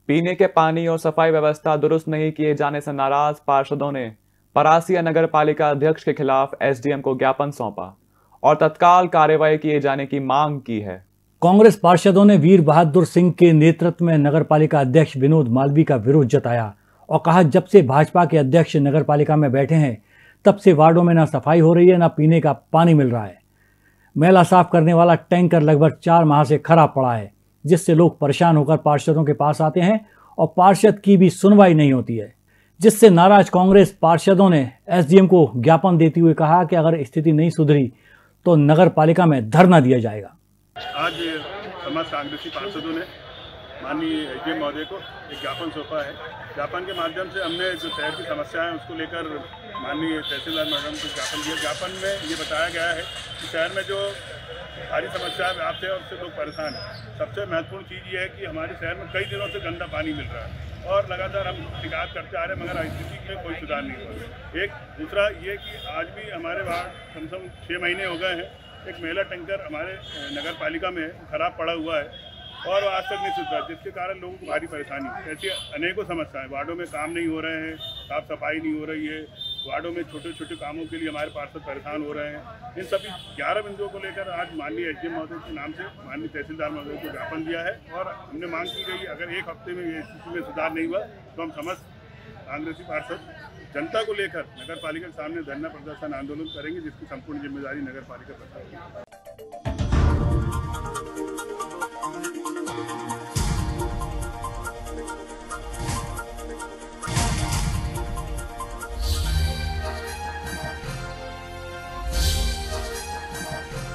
पीने के पानी और सफाई व्यवस्था दुरुस्त नहीं किए जाने से नाराज पार्षदों ने परासिया नगर पालिका अध्यक्ष के खिलाफ एसडीएम को ज्ञापन सौंपा और तत्काल कार्रवाई किए जाने की मांग की है। कांग्रेस पार्षदों ने वीर बहादुर सिंह के नेतृत्व में नगर पालिका अध्यक्ष विनोद मालवीय का विरोध जताया और कहा, जब से भाजपा के अध्यक्ष नगर पालिका में बैठे हैं तब से वार्डों में न सफाई हो रही है, न पीने का पानी मिल रहा है। मैला साफ करने वाला टैंकर लगभग 4 माह से खराब पड़ा है, जिससे लोग परेशान होकर पार्षदों के पास आते हैं और पार्षद की भी सुनवाई नहीं होती है, जिससे नाराज कांग्रेस पार्षदों ने एसडीएम को ज्ञापन देते हुए कहा कि अगर स्थिति नहीं सुधरी तो नगर पालिका में धरना दिया जाएगा। आज समाज कांग्रेसी पार्षदों ने माननीय एसडीएम महोदय को एक ज्ञापन सौंपा है। ज्ञापन के माध्यम से हमने जो शहर की समस्या है उसको लेकर माननीय तहसीलदार मैडम को ज्ञापन दिया। ज्ञापन में ये बताया गया है कि शहर में जो सारी समस्याएं व्याप्त है उससे लोग परेशान हैं। सबसे महत्वपूर्ण चीज़ ये है कि हमारे शहर में कई दिनों से गंदा पानी मिल रहा है और लगातार हम शिकायत करते आ रहे हैं, मगर स्थिति में कोई सुधार नहीं हुआ। एक दूसरा ये कि आज भी हमारे वहाँ कम से कम 6 महीने हो गए हैं, एक मैला टैंकर हमारे नगर पालिका में खराब पड़ा हुआ है और आज तक नहीं सुधरा, जिसके कारण लोगों को भारी परेशानी। ऐसी अनेकों समस्याएं, वार्डों में काम नहीं हो रहे हैं, साफ सफाई नहीं हो रही है, वार्डों में छोटे छोटे कामों के लिए हमारे पार्षद परेशान हो रहे हैं। इन सभी 11 बिंदुओं को लेकर आज माननीय एसडीएम महोदय के नाम से माननीय तहसीलदार महोदय को ज्ञापन दिया है और हमने मांग की गई, अगर 1 हफ्ते में ये स्थिति में सुधार नहीं हुआ तो हम समस्त कांग्रेसी पार्षद जनता को लेकर नगर पालिका के सामने धरना प्रदर्शन आंदोलन करेंगे, जिसकी संपूर्ण जिम्मेदारी नगर पालिका पर है।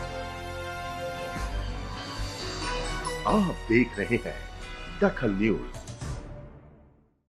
आप देख रहे हैं दखल न्यूज।